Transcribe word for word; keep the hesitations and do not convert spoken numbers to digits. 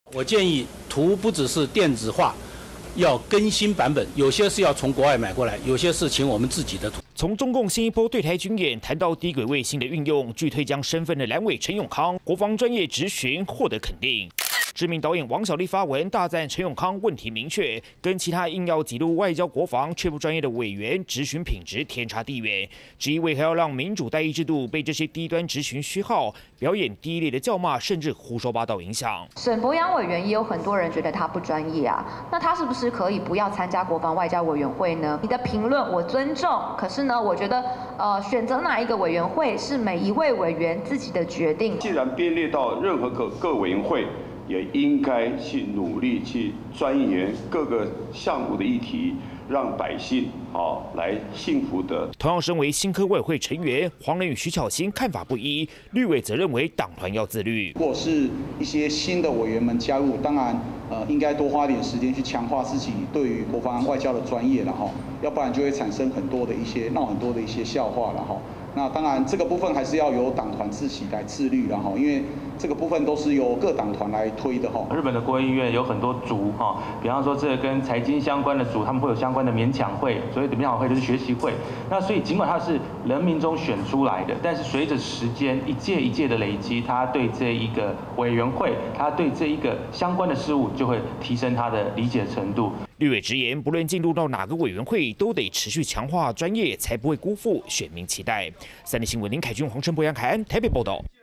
我建议图不只是电子化，要更新版本，有些是要从国外买过来，有些是请我们自己的图。 从中共新一波对台军演谈到低轨卫星的运用，拒退将身份的蓝委陈永康，国防专业质询获得肯定。知名导演王小利发文大赞陈永康问题明确，跟其他硬要挤入外交国防却不专业的委员质询品质天差地远，质疑为何要让民主代议制度被这些低端质询虚耗、表演低劣的叫骂甚至胡说八道影响。 沈伯洋委员也有很多人觉得他不专业啊，那他是不是可以不要参加国防外交委员会呢？你的评论我尊重，可是呢，我觉得呃选择哪一个委员会是每一位委员自己的决定。 既然编列到任何个各委员会，也应该去努力去钻研各个项目的议题，让百姓好来幸福的。 同样身为新科委会成员，黄仁与徐巧芯看法不一，绿委则认为党团要自律。 如果是一些新的委员们加入，当然呃应该多花点时间去强化自己对于国防外交的专业了哈，要不然就会产生很多的一些闹很多的一些笑话了哈。那当然，这个部分还是要由党团自己来自律了哈，因为这个部分都是由各党团来推的哈。 日本的国会议院有很多组哈，比方说这个跟财经相关的组，他们会有相关的勉强会，所谓的勉强会就是学习会。那所以尽管它是人民中选出来的，但是随着时间一届一届的累积，他对这一个委员会，他对这一个相关的事务就会提升他的理解程度。 绿委直言，不论进入到哪个委员会，都得持续强化专业，才不会辜负选民期待。三立新闻林凯君、黄晨博、杨凯安台北报道。